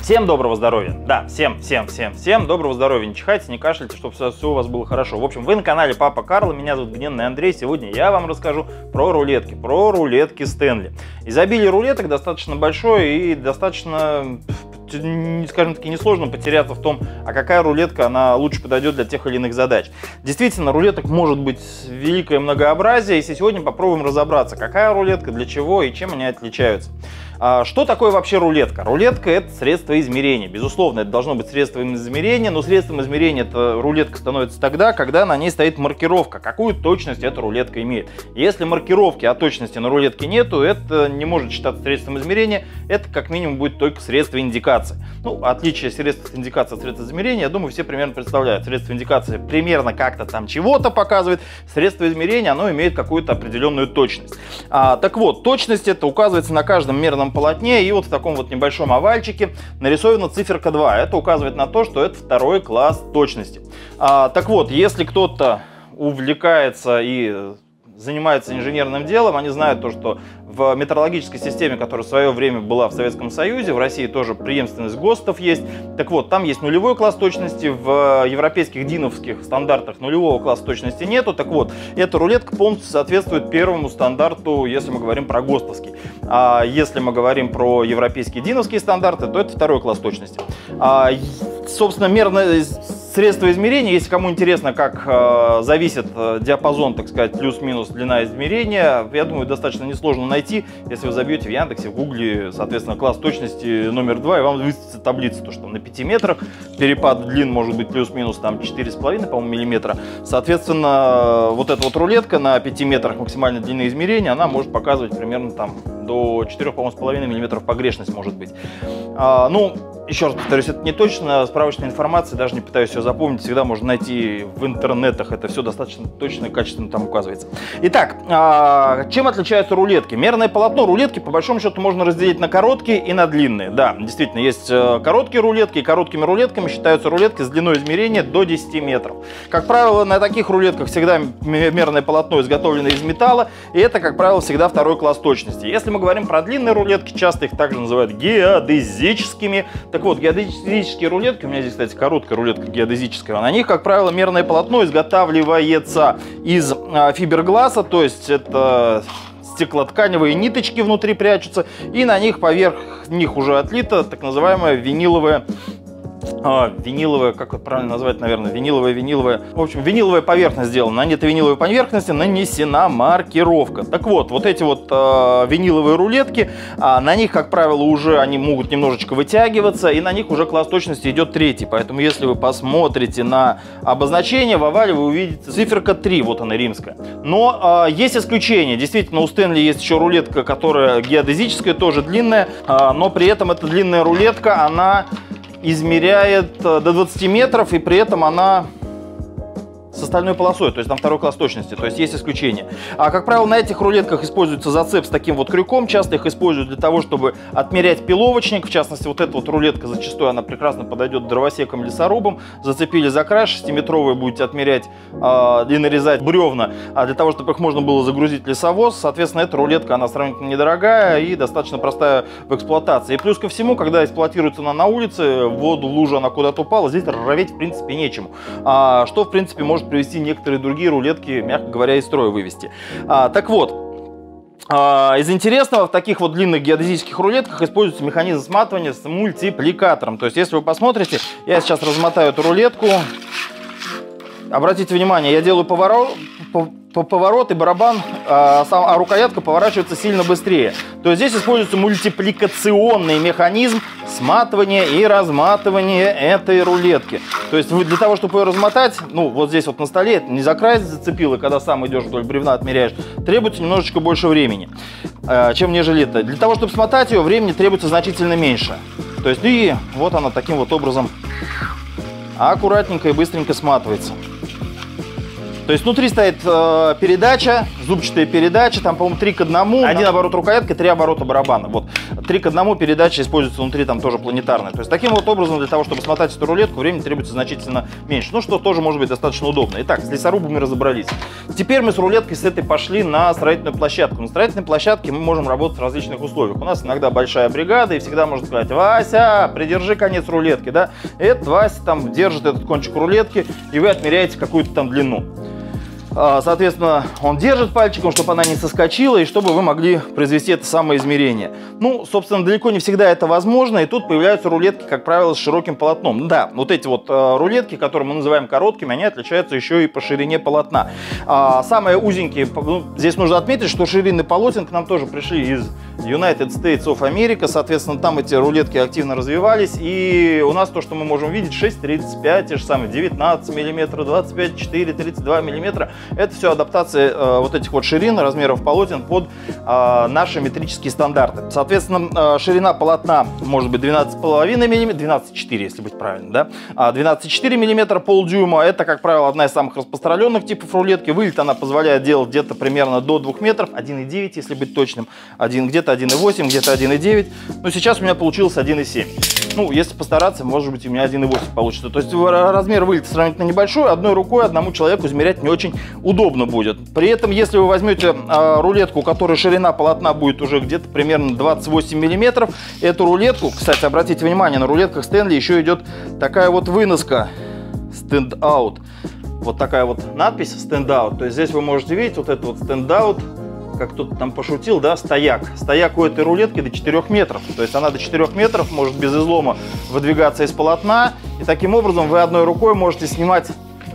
Всем доброго здоровья. Да, всем доброго здоровья. Не чихайте, не кашляйте, чтобы все у вас было хорошо. В общем, вы на канале Папа Карло, меня зовут Гневный Андрей. Сегодня я вам расскажу про рулетки Стэнли. Изобилие рулеток достаточно большое и достаточно, скажем таки, несложно потеряться в том, а какая рулетка она лучше подойдет для тех или иных задач. Действительно, рулеток может быть великое многообразие, и сегодня попробуем разобраться, какая рулетка, для чего и чем они отличаются. Что такое вообще рулетка? Рулетка — это средство измерения. Безусловно, это должно быть средством измерения, но средством измерения эта рулетка становится тогда, когда на ней стоит маркировка, какую точность эта рулетка имеет. Если маркировки о точности на рулетке нету, это не может считаться средством измерения, это как минимум будет только средство индикации. Ну, отличие средства индикации от средства измерения, я думаю, все примерно представляют. Средство индикации примерно как-то там чего-то показывает, средство измерения, оно имеет какую-то определенную точность. Так вот, точность это указывается на каждом мерном полотне, и вот в таком вот небольшом овальчике нарисована циферка 2. Это указывает на то, что это второй класс точности. Так вот, если кто-то увлекается и занимается инженерным делом, они знают то, что в метрологической системе, которая в свое время была в Советском Союзе, в России тоже преемственность ГОСТов есть. Так вот, там есть нулевой класс точности, в европейских диновских стандартах нулевого класса точности нету. Так вот, эта рулетка полностью соответствует первому стандарту, если мы говорим про ГОСТовский. А если мы говорим про европейские диновские стандарты, то это второй класс точности. Собственно, мерное средство измерения, если кому интересно, как зависит диапазон, так сказать, плюс-минус длина измерения, я думаю, достаточно несложно найти, если вы забьете в Яндексе, в Гугле, соответственно, класс точности номер 2, и вам высветится таблица, то, что на 5 метрах перепад длин может быть плюс-минус там 4,5, по-моему, миллиметра. Соответственно, вот эта вот рулетка на 5 метрах максимальной длины измерения, она может показывать примерно там до 4,5 миллиметров погрешность может быть. Ну, еще раз повторюсь, это не точно, справочная информация, даже не пытаюсь ее запомнить, всегда можно найти в интернетах, это все достаточно точно и качественно там указывается. Итак, чем отличаются рулетки? Мерное полотно рулетки, по большому счету, можно разделить на короткие и на длинные. Да, действительно, есть короткие рулетки, и короткими рулетками считаются рулетки с длиной измерения до 10 метров. Как правило, на таких рулетках всегда мерное полотно изготовлено из металла, и это, как правило, всегда второй класс точности. Если мы говорим про длинные рулетки, часто их также называют геодезическими. Так вот, геодезические рулетки, у меня здесь, кстати, короткая рулетка геодезическая, на них, как правило, мерное полотно изготавливается из фибергласа, то есть это стеклотканевые ниточки внутри прячутся, и на них поверх них уже отлита так называемая виниловая, как это правильно назвать, наверное, виниловая, в общем, виниловая поверхность сделана. На этой виниловой поверхности нанесена маркировка. Так вот, вот эти вот виниловые рулетки, на них, как правило, уже они могут немножечко вытягиваться, и на них уже класс точности идет 3. Поэтому, если вы посмотрите на обозначение, в овале вы увидите циферка 3, вот она, римская. Но есть исключения. Действительно, у Стэнли есть еще рулетка, которая геодезическая, тоже длинная, но при этом эта длинная рулетка, она измеряет до 20 метров, и при этом она с остальной полосой, то есть там второй класс точности, то есть есть исключения. Как правило, на этих рулетках используется зацеп с таким вот крюком, часто их используют для того, чтобы отмерять пиловочник, в частности, вот эта вот рулетка зачастую, она прекрасно подойдет дровосекам, лесорубам, зацепили за край, 6-метровые будете отмерять и нарезать бревна, для того, чтобы их можно было загрузить в лесовоз, соответственно, эта рулетка, она сравнительно недорогая и достаточно простая в эксплуатации. И плюс ко всему, когда эксплуатируется она на улице, в воду, в лужу она куда-то упала, здесь ржаветь, в принципе, нечему, что, в принципе, может привести некоторые другие рулетки, мягко говоря, из строя вывести. Так вот, из интересного, в таких вот длинных геодезических рулетках используется механизм сматывания с мультипликатором. То есть, если вы посмотрите, я сейчас размотаю эту рулетку. Обратите внимание, я делаю поворот и барабан, а рукоятка поворачивается сильно быстрее. То есть здесь используется мультипликационный механизм сматывания и разматывания этой рулетки. То есть для того, чтобы ее размотать, ну вот здесь вот на столе, не за край зацепил, и когда сам идешь вдоль бревна отмеряешь, требуется немножечко больше времени, чем нежели это. Для того, чтобы смотать ее, времени требуется значительно меньше. То есть и вот она таким вот образом аккуратненько и быстренько сматывается. То есть внутри стоит передача, зубчатая передача, там, по-моему, 3 к 1, один оборот рукоятки, 3 оборота барабана. Вот. 3 к 1 передача используется внутри, там тоже планетарная. То есть таким вот образом, для того, чтобы смотать эту рулетку, времени требуется значительно меньше. Ну, что тоже может быть достаточно удобно. Итак, с лесорубами разобрались. Теперь мы с рулеткой с этой пошли на строительную площадку. На строительной площадке мы можем работать в различных условиях. У нас иногда большая бригада, и всегда можно сказать: Вася, придержи конец рулетки, да? Этот Вася там держит этот кончик рулетки, и вы отмеряете какую-то там длину. Соответственно, он держит пальчиком, чтобы она не соскочила, и чтобы вы могли произвести это самое измерение. Ну, собственно, далеко не всегда это возможно, и тут появляются рулетки, как правило, с широким полотном. Да, вот эти вот рулетки, которые мы называем короткими, они отличаются еще и по ширине полотна. Самые узенькие, ну, здесь нужно отметить, что ширины полотен к нам тоже пришли из United States of America, соответственно, там эти рулетки активно развивались, и у нас то, что мы можем видеть, 6,35, те же самые 19 мм, 25,4, 32 мм. Это все адаптация вот этих вот ширин, размеров полотен под наши метрические стандарты. Соответственно, ширина полотна может быть 12,5 мм, 12,4, если быть правильным, да? 12,4 мм, полдюйма. Это, как правило, одна из самых распространенных типов рулетки. Вылет она позволяет делать где-то примерно до 2 метров, 1,9, если быть точным, где-то 1,8, где-то 1,9. Но сейчас у меня получилось 1,7. Ну, если постараться, может быть, у меня 1,8 получится. То есть размер вылета сравнительно небольшой, одной рукой одному человеку измерять не очень удобно будет. При этом, если вы возьмете рулетку, у которой ширина полотна будет уже где-то примерно 28 мм, эту рулетку, кстати, обратите внимание, на рулетках Стэнли еще идет такая вот выноска Stand Out. Вот такая вот надпись Stand Out. То есть здесь вы можете видеть вот это вот Stand Out, как кто-то там пошутил, да, стояк. Стояк у этой рулетки до 4 метров. То есть она до 4 метров может без излома выдвигаться из полотна. И таким образом вы одной рукой можете снимать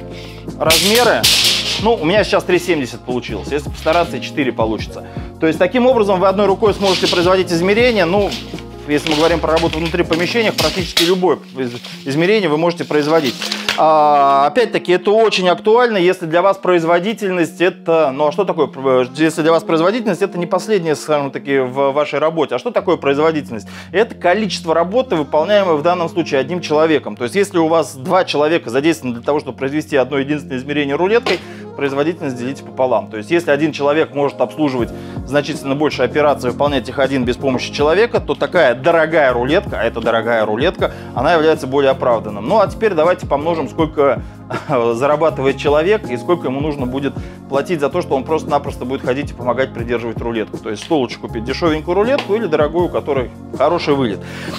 размеры. Ну, у меня сейчас 3,70 получилось. Если постараться, и 4 получится. То есть таким образом вы одной рукой сможете производить измерения. Ну, если мы говорим про работу внутри помещения, практически любое измерение вы можете производить. Опять-таки, это очень актуально, если для вас производительность это... Ну, а что такое? Если для вас производительность, это не последнее, скажем таки, в вашей работе. А что такое производительность? Это количество работы, выполняемой в данном случае одним человеком. То есть, если у вас 2 человека задействованы для того, чтобы произвести одно единственное измерение рулеткой, производительность делите пополам. То есть, если один человек может обслуживать значительно больше операций, выполнять их один без помощи человека, то такая дорогая рулетка, а это дорогая рулетка, она является более оправданным. Ну, а теперь давайте помножим, сколько зарабатывает человек и сколько ему нужно будет платить за то, что он просто-напросто будет ходить и помогать придерживать рулетку. То есть, что лучше купить, дешевенькую рулетку или дорогую, у которой хороший вылет.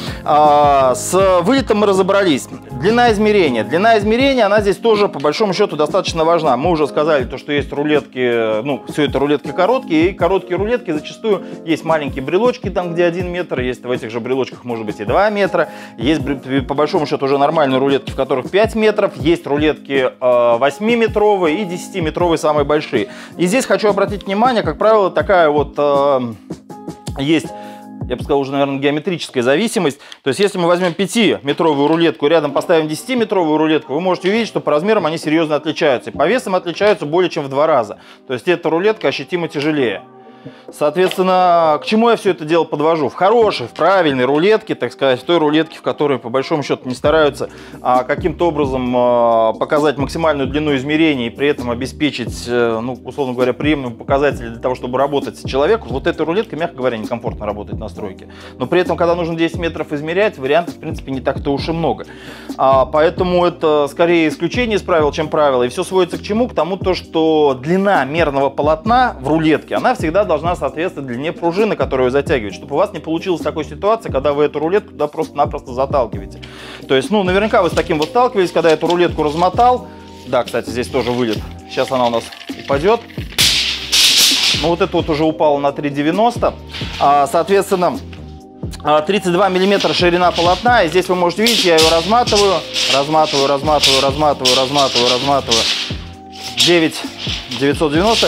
С вылетом мы разобрались. Длина измерения. Длина измерения, она здесь тоже, по большому счету, достаточно важна. Мы уже сказали, то, что есть рулетки, ну, все это рулетки короткие, и короткие рулетки зачастую есть маленькие брелочки, там, где 1 метр, есть в этих же брелочках, может быть, и 2 метра. Есть, по большому счету, уже нормальные рулетки, в которых 5 метров. Есть рулетки 8-метровые и 10-метровые, самые большие. И здесь хочу обратить внимание, как правило, такая вот есть... Я бы сказал, уже, наверное, геометрическая зависимость. То есть, если мы возьмем 5-метровую рулетку, рядом поставим 10-метровую рулетку, вы можете увидеть, что по размерам они серьезно отличаются. И по весам отличаются более чем в 2 раза. То есть, эта рулетка ощутимо тяжелее. Соответственно, к чему я все это дело подвожу? В хорошей, в правильной рулетке, так сказать, в той рулетке, в которой, по большому счету, не стараются каким-то образом показать максимальную длину измерений и при этом обеспечить, ну, условно говоря, приемлемые показатели для того, чтобы работать с человеком, вот этой рулеткой, мягко говоря, некомфортно работать на стройке. Но при этом, когда нужно 10 метров измерять, вариантов, в принципе, не так-то уж и много. Поэтому это скорее исключение из правил, чем правило. И все сводится к чему? К тому, что длина мерного полотна в рулетке, она всегда должна соответствовать длине пружины, которую вы затягиваете, чтобы у вас не получилось такой ситуации, когда вы эту рулетку туда просто-напросто заталкиваете. То есть, ну, наверняка вы с таким вот сталкивались, когда эту рулетку размотал. Да, кстати, здесь тоже вылет. Сейчас она у нас упадет. Ну, вот это вот уже упало на 3,90. Соответственно, 32 мм ширина полотна. И здесь вы можете видеть, я ее разматываю. 9,990.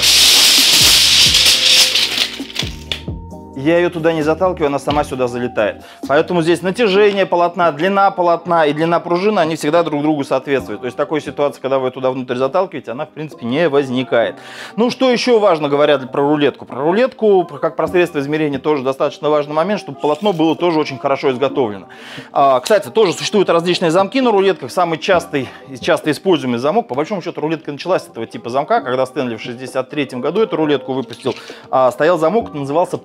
Я ее туда не заталкиваю, она сама сюда залетает. Поэтому здесь натяжение полотна, длина полотна и длина пружины, они всегда друг другу соответствуют. То есть такой ситуации, когда вы туда внутрь заталкиваете, она в принципе не возникает. Ну, что еще важно, говоря про рулетку? Про рулетку, как про средство измерения, тоже достаточно важный момент, чтобы полотно было тоже очень хорошо изготовлено. Кстати, тоже существуют различные замки на рулетках. Самый часто используемый замок, по большому счету, рулетка началась с этого типа замка, когда Стэнли в 1963 году эту рулетку выпустил. Стоял замок, назывался Power Lock.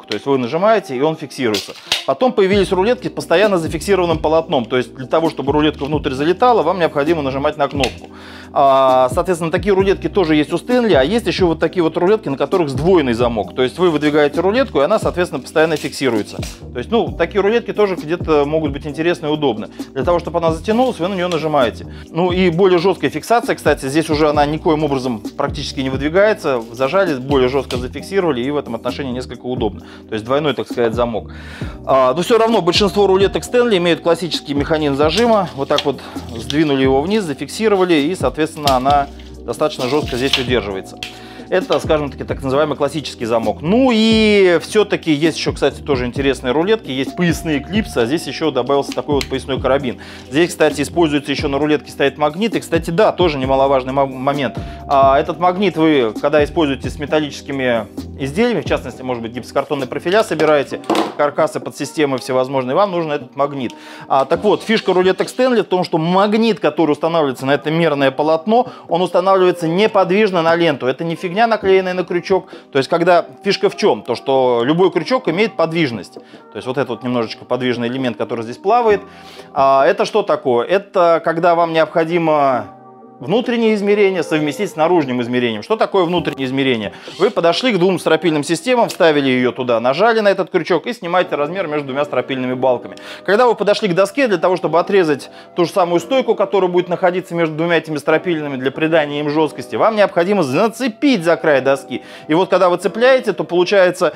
замок. То есть вы нажимаете, и он фиксируется. Потом появились рулетки с постоянно зафиксированным полотном. То есть для того, чтобы рулетка внутрь залетала, вам необходимо нажимать на кнопку. Соответственно, такие рулетки тоже есть у Стэнли, а есть еще вот такие вот рулетки, на которых сдвоенный замок. То есть вы выдвигаете рулетку, и она, соответственно, постоянно фиксируется. То есть, ну, такие рулетки тоже где-то могут быть интересны и удобны. Для того, чтобы она затянулась, вы на нее нажимаете. Ну и более жесткая фиксация, кстати, здесь уже она никоим образом практически не выдвигается. Зажали, более жестко зафиксировали, и в этом отношении несколько удобно. То есть двойной, так сказать, замок. Но все равно большинство рулеток Стэнли имеют классический механизм зажима. Вот так вот сдвинули его вниз, зафиксировали, и, соответственно, она достаточно жестко здесь удерживается. Это, скажем таки, так называемый классический замок. Ну и все-таки есть еще, кстати, тоже интересные рулетки. Есть поясные клипсы, а здесь еще добавился такой вот поясной карабин. Здесь, кстати, используется еще на рулетке стоит магнит. И, кстати, да, тоже немаловажный момент. Этот магнит вы, когда используете с металлическими изделиями, в частности, может быть, гипсокартонные профиля собираете, каркасы под системы всевозможные, вам нужен этот магнит. Так вот, фишка рулеток Стэнли в том, что магнит, который устанавливается на это мерное полотно, он устанавливается неподвижно на ленту. Это не фигня, наклеенная на крючок. То есть, когда фишка в чем? То, что любой крючок имеет подвижность. То есть, вот этот вот немножечко подвижный элемент, который здесь плавает. Это что такое? Это когда вам необходимо внутреннее измерение совместить с наружным измерением. Что такое внутреннее измерение? Вы подошли к двум стропильным системам, вставили ее туда, нажали на этот крючок и снимаете размер между двумя стропильными балками. Когда вы подошли к доске для того, чтобы отрезать ту же самую стойку, которая будет находиться между двумя этими стропильными для придания им жесткости, вам необходимо зацепить за край доски. И вот когда вы цепляете, то получается,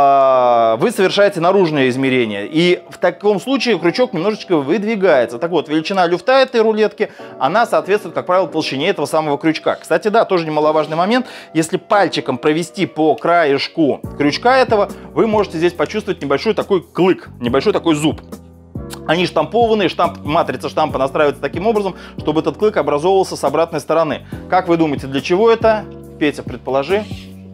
вы совершаете наружное измерение. И в таком случае крючок немножечко выдвигается. Так вот, величина люфта этой рулетки, она соответствует, как правило, толщине этого самого крючка. Кстати, да, тоже немаловажный момент. Если пальчиком провести по краешку крючка этого, вы можете здесь почувствовать небольшой такой клык, небольшой такой зуб. Они штампованные, матрица штампа настраивается таким образом, чтобы этот клык образовывался с обратной стороны. Как вы думаете, для чего это? Петя, предположи.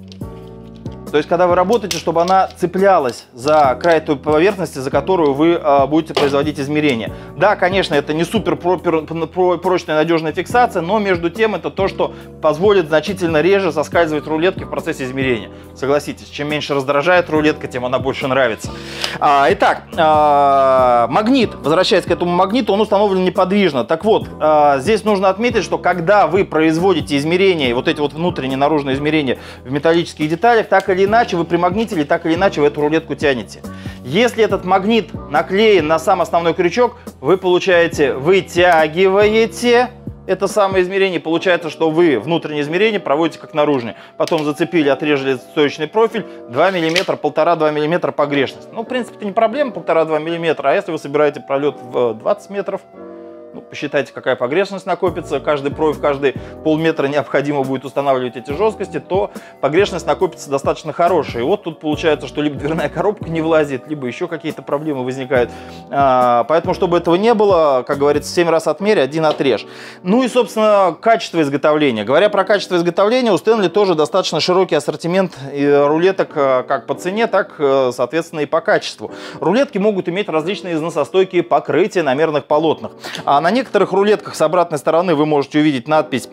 То есть, когда вы работаете, чтобы она цеплялась за край той поверхности, за которую вы будете производить измерения. Да, конечно, это не супер прочная надежная фиксация, но между тем это то, что позволит значительно реже соскальзывать рулетки в процессе измерения. Согласитесь, чем меньше раздражает рулетка, тем она больше нравится. Итак, магнит, возвращаясь к этому магниту, он установлен неподвижно. Так вот, здесь нужно отметить, что когда вы производите измерения, вот эти вот внутренние, наружные измерения в металлических деталях, так или иначе вы примагнитили, так или иначе вы эту рулетку тянете. Если этот магнит наклеен на сам основной крючок, вы получаете, вытягиваете это самое измерение, получается, что вы внутреннее измерение проводите как наружное. Потом зацепили, отрезали стоечный профиль, 2 мм, 1,5-2 мм погрешность. Ну, в принципе, это не проблема, 1,5-2 мм, а если вы собираете пролет в 20 метров, ну, посчитайте, какая погрешность накопится, каждый профиль, каждый полметра необходимо будет устанавливать эти жесткости, то погрешность накопится достаточно хорошая. И вот тут получается, что либо дверная коробка не влазит, либо еще какие-то проблемы возникают. Поэтому, чтобы этого не было, как говорится, 7 раз отмерь, 1 отрежь. Ну и, собственно, качество изготовления. Говоря про качество изготовления, у Стэнли тоже достаточно широкий ассортимент рулеток как по цене, так, соответственно, и по качеству. Рулетки могут иметь различные износостойкие покрытия на мерных полотнах. На некоторых рулетках с обратной стороны вы можете увидеть надпись,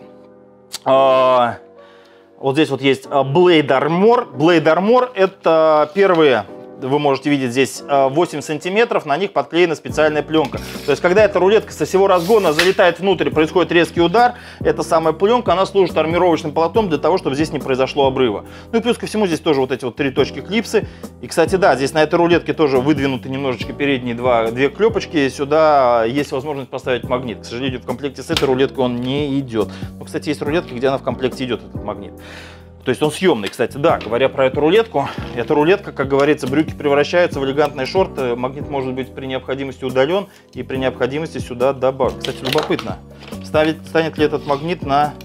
вот здесь вот есть Blade Armor. Blade Armor — это первые, вы можете видеть здесь 8 сантиметров, на них подклеена специальная пленка. То есть, когда эта рулетка со всего разгона залетает внутрь, происходит резкий удар, эта самая пленка, она служит армировочным полотном для того, чтобы здесь не произошло обрыва. Ну и плюс ко всему здесь тоже вот эти вот 3 точки клипсы. И, кстати, да, здесь на этой рулетке тоже выдвинуты немножечко передние две клепочки. Сюда есть возможность поставить магнит. К сожалению, в комплекте с этой рулеткой он не идет. Но, кстати, есть рулетки, где она в комплекте идет, этот магнит. То есть он съемный, кстати, да, говоря про эту рулетку, эта рулетка, как говорится, брюки превращаются в элегантные шорты, магнит может быть при необходимости удален и при необходимости сюда добавлен. Кстати, любопытно, станет ли этот магнит на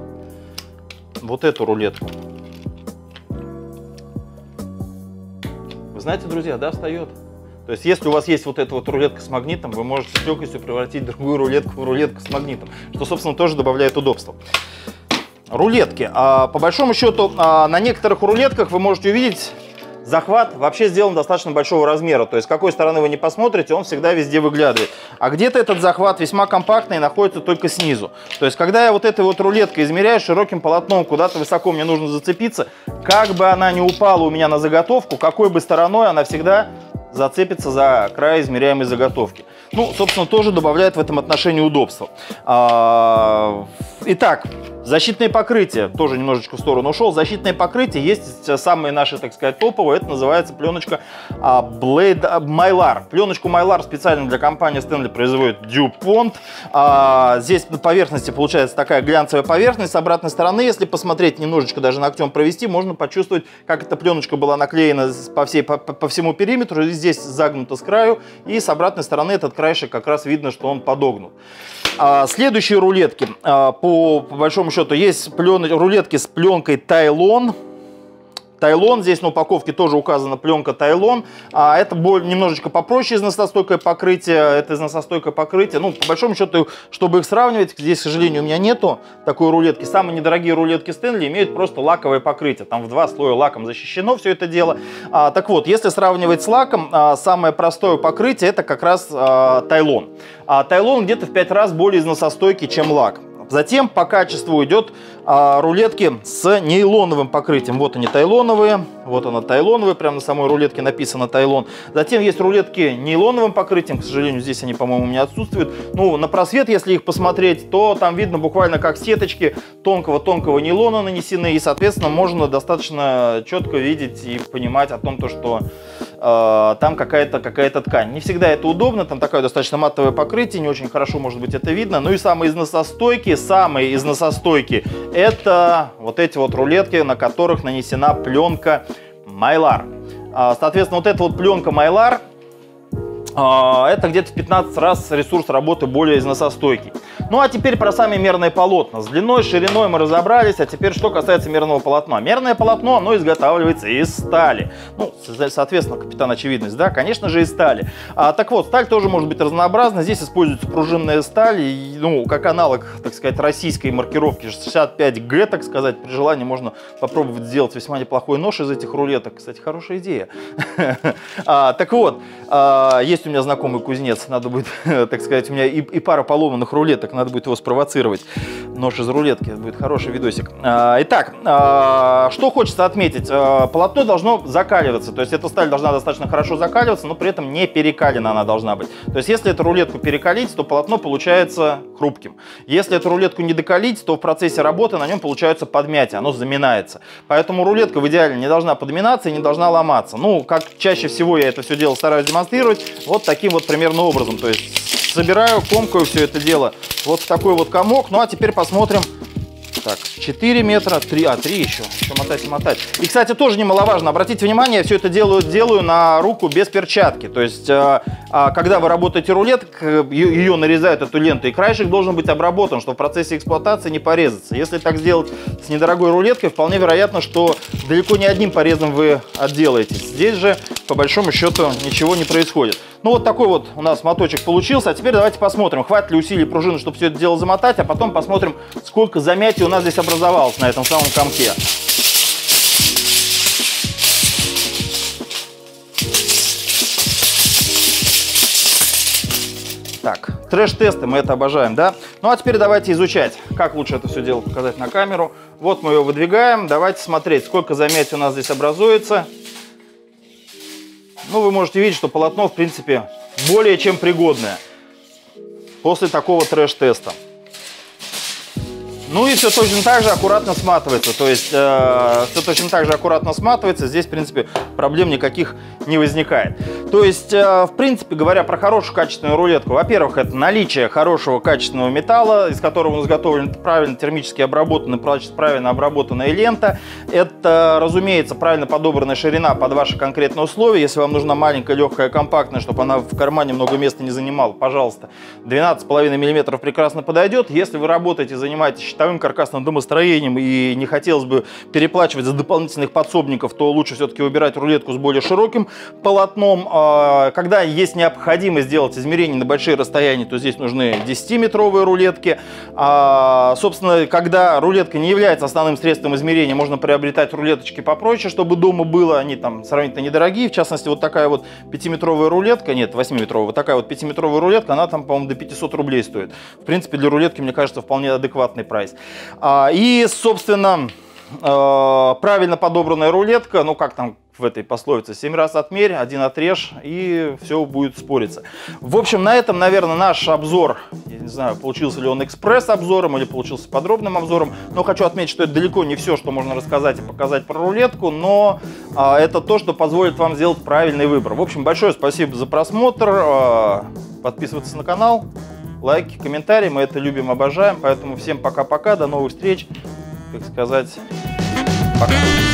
вот эту рулетку. Вы знаете, друзья, да, встает. То есть, если у вас есть вот эта вот рулетка с магнитом, вы можете с легкостью превратить другую рулетку в рулетку с магнитом, что, собственно, тоже добавляет удобства. Рулетки. По большому счету, на некоторых рулетках вы можете увидеть Захват вообще сделан достаточно большого размера, то есть с какой стороны вы не посмотрите, он всегда везде выглядывает. А где-то этот захват весьма компактный и находится только снизу. То есть когда я вот этой вот рулеткой измеряю широким полотном, куда-то высоко мне нужно зацепиться, как бы она ни упала у меня на заготовку, какой бы стороной, она всегда зацепится за край измеряемой заготовки. Ну, собственно, тоже добавляет в этом отношении удобства. Итак, защитные покрытия, тоже немножечко в сторону ушел. Защитные покрытия есть самые наши, так сказать, топовые. Это называется пленочка Blade Mylar. Пленочку Mylar специально для компании Stanley производит DuPont. Здесь на поверхности получается такая глянцевая поверхность. С обратной стороны, если посмотреть, немножечко даже ногтем провести, можно почувствовать, как эта пленочка была наклеена по всему периметру. И здесь загнута с краю. И с обратной стороны этот краешек как раз видно, что он подогнут. Следующие рулетки. По большому счету есть рулетки с пленкой Тайлон. Тайлон, здесь на упаковке тоже указана пленка Тайлон. Это немножечко попроще износостойкое покрытие. Это износостойкое покрытие. Ну, по большому счету, чтобы их сравнивать, здесь, к сожалению, у меня нету такой рулетки. Самые недорогие рулетки Stanley имеют просто лаковое покрытие. Там в 2 слоя лаком защищено все это дело. Так вот, если сравнивать с лаком, самое простое покрытие это как раз Тайлон. Тайлон где-то в 5 раз более износостойкий, чем лак. Затем по качеству идет рулетки с нейлоновым покрытием. Вот они тайлоновые, вот она тайлоновая, прямо на самой рулетке написано Тайлон. Затем есть рулетки нейлоновым покрытием, к сожалению, здесь они, по-моему, у меня отсутствуют. Ну, на просвет, если их посмотреть, то там видно буквально как сеточки тонкого-тонкого нейлона нанесены, и, соответственно, можно достаточно четко видеть и понимать о том, что там какая-то ткань. Не всегда это удобно, там такое достаточно матовое покрытие, не очень хорошо, может быть, это видно. Ну и самые износостойкие это вот эти вот рулетки, на которых нанесена пленка Mylar. Соответственно, вот эта вот пленка Mylar, это где-то в 15 раз ресурс работы более износостойкий. Ну а теперь про сами мерные полотна. С длиной, шириной мы разобрались, а теперь что касается мерного полотна. Мерное полотно, оно изготавливается из стали. Ну, соответственно, капитан очевидность, да, конечно же, из стали. Так вот, сталь тоже может быть разнообразна. Здесь используется пружинная сталь, ну, как аналог, так сказать, российской маркировки 65G, так сказать. При желании можно попробовать сделать весьма неплохой нож из этих рулеток. Кстати, хорошая идея. Так вот, есть у меня знакомый кузнец, надо будет, так сказать, у меня и пара поломанных рулеток, надо будет его спровоцировать. Нож из рулетки, это будет хороший видосик. Итак, что хочется отметить, полотно должно закаливаться, то есть эта сталь должна достаточно хорошо закаливаться, но при этом не перекалена она должна быть. То есть если эту рулетку перекалить, то полотно получается хрупким. Если эту рулетку не докалить, то в процессе работы на нем получается подмятие, оно заминается. Поэтому рулетка в идеале не должна подминаться и не должна ломаться. Ну, как чаще всего я это все дело стараюсь демонстрировать, вот таким вот примерно образом. То есть собираю, комкаю все это дело вот в такой вот комок. Ну а теперь посмотрим. Так, 4 метра, 3 еще мотать. И, кстати, тоже немаловажно, обратите внимание, я все это делаю на руку без перчатки. То есть, когда вы работаете рулеткой, ее нарезают, эту ленту, и краешек должен быть обработан, чтобы в процессе эксплуатации не порезаться. Если так сделать с недорогой рулеткой, вполне вероятно, что далеко не одним порезом вы отделаетесь. Здесь же, по большому счету, ничего не происходит. Ну, вот такой вот у нас моточек получился. А теперь давайте посмотрим, хватит ли усилий пружины, чтобы все это дело замотать, а потом посмотрим, сколько замятий у нас здесь образовалось на этом самом комке. Так, трэш-тесты, мы это обожаем, да? Ну, а теперь давайте изучать, как лучше это все дело показать на камеру. Вот мы его выдвигаем, давайте смотреть, сколько замятий у нас здесь образуется. Ну, вы можете видеть, что полотно, в принципе, более чем пригодное после такого трэш-теста. Ну и все точно так же аккуратно сматывается. То есть все точно так же аккуратно сматывается. Здесь, в принципе, проблем никаких не возникает. То есть, в принципе, говоря про хорошую качественную рулетку, во-первых, это наличие хорошего качественного металла, из которого изготовлена правильно термически обработанная, правильно обработанная лента. Это, разумеется, правильно подобранная ширина под ваши конкретные условия. Если вам нужна маленькая, легкая, компактная, чтобы она в кармане много места не занимала, пожалуйста, 12,5 мм прекрасно подойдет. Если вы работаете, занимаетесь щитовым каркасным домостроением и не хотелось бы переплачивать за дополнительных подсобников, то лучше все-таки выбирать рулетку с более широким полотном. когда есть необходимость сделать измерения на большие расстояния, то здесь нужны 10-метровые рулетки. Собственно, когда рулетка не является основным средством измерения, можно приобретать рулеточки попроще, чтобы дома было. Они там сравнительно недорогие. В частности, вот такая вот 5-метровая рулетка, нет, 8-метровая, вот такая вот 5-метровая рулетка, она там, по-моему, до 500 рублей стоит. В принципе, для рулетки, мне кажется, вполне адекватный прайс. И, собственно, правильно подобранная рулетка, ну как там в этой пословице, 7 раз отмерь, 1 отрежь, и все будет спориться. В общем, на этом, наверное, наш обзор, я не знаю, получился ли он экспресс-обзором или получился подробным обзором, но хочу отметить, что это далеко не все, что можно рассказать и показать про рулетку, но это то, что позволит вам сделать правильный выбор. В общем, большое спасибо за просмотр, подписывайтесь на канал, лайки, комментарии, мы это любим, обожаем, поэтому всем пока-пока, до новых встреч, как сказать, пока.